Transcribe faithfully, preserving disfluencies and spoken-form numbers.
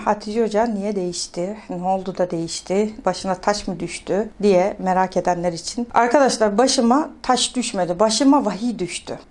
Hatice Hoca niye değişti? Ne oldu da değişti? Başına taş mı düştü diye merak edenler için. Arkadaşlar başıma taş düşmedi. Başıma vahiy düştü.